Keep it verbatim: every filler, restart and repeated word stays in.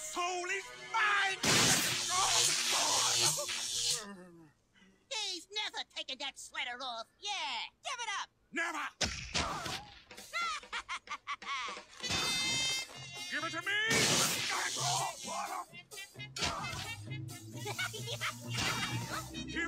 soul is mine! He's never taken that sweater off. Yeah, give it up. Never! Give it to me! Give